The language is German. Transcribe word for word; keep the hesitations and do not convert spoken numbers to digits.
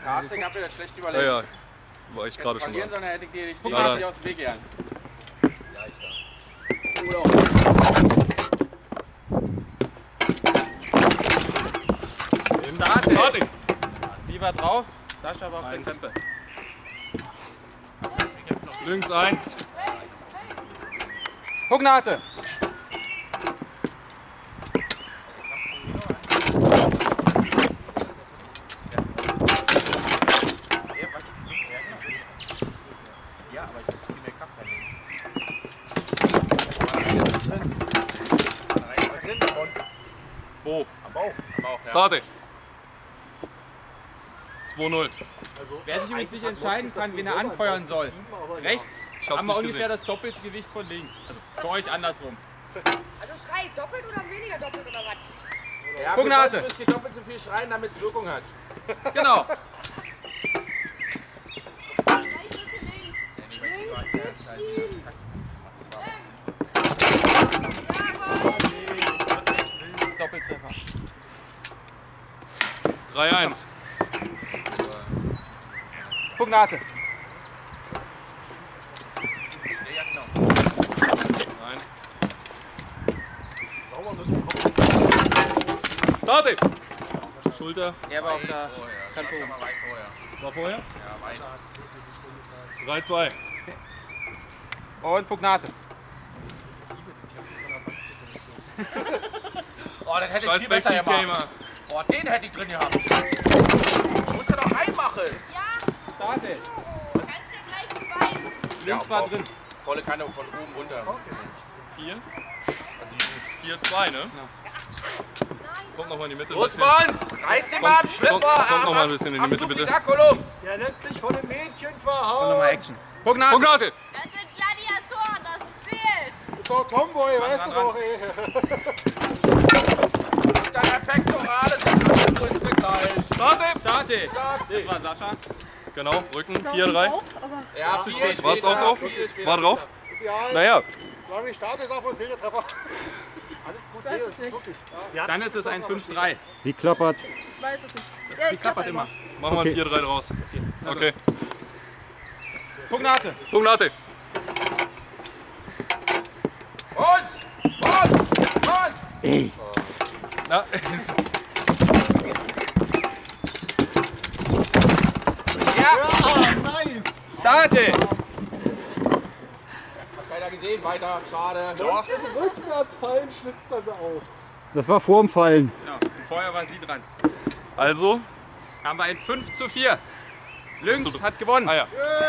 Carsten, ich hab mir das schlecht überlegt. Ja, ja. War ich gerade schon verlieren, mal. sondern hätte ich dir nicht Ja, aus dem Weg gern. Start. Lieber drauf, Sascha war auf der Eins. Krempe. Links eins. Pugnate! Ja, aber ich muss viel mehr Kraft reinlegen. Wo? Am Bauch. Am Bauch, ja. Starte. zwei null. Wer sich übrigens nicht entscheiden kann, wen er anfeuern soll. Rechts Ich hab's haben wir nicht ungefähr gesehen. das doppelte Gewicht von links. Also für euch andersrum. Also schrei doppelt oder weniger doppelt oder was? Ja, Pugnate! Du musst hier doppelt so viel schreien, damit es Wirkung hat. Genau! Doppeltreffer. drei eins. Pugnate! Nein. Starte. Schulter. Er war auf der Krempe. War vorher? drei zwei. Und Pugnate. Oh, den hätte ich Scheiß viel besser Backseat gemacht. Gamer. Oh, den hätte ich drin gehabt. Du musst ja noch einmachen. Ja, Starte! kannst dir gleich beweisen. Links war drin. Volle Kanne von oben runter. vier. vier zwei, ne? Kommt noch mal in die Mitte. ein Los, bisschen. Manns! Reiß den mal am Schlipper! kommt- kommt noch mal ein bisschen in die Mitte, bitte. Kolum. Der lässt sich von den Mädchen Und verhauen. nochmal Action. Pugnate! Pugnate. Das sind Gladiatoren, das zählt. Ist doch Tomboy, weißt ran, du ran. doch, ey. Deiner Pektorale sind das größte Kreis. Starte. Starte! Das war Sascha. Genau, Rücken. vier drei. Ja, viel spät. Warst du auch drauf? viel später. War drauf? Ist ja, Naja. solange ich starte, ist auch wohl der Treffer. Alles gut, nee, das ist wirklich. Ja. Dann ist es ein fünf drei. Sie klappert. Ich weiß es nicht. Das die klappert immer. Machen wir ein Okay. vier drei draus. Okay. Pugnate! Pugnate. Und! Und! Und! Ey. Na, Ja! Starte! Hat keiner gesehen, weiter, schade. Doch. Rückwärts fallen, schlitzt er sie auf. Das war vorm Fallen. Ja, und vorher war sie dran. also. Haben wir ein fünf zu vier. Lynx So- hat gewonnen. Ah ja.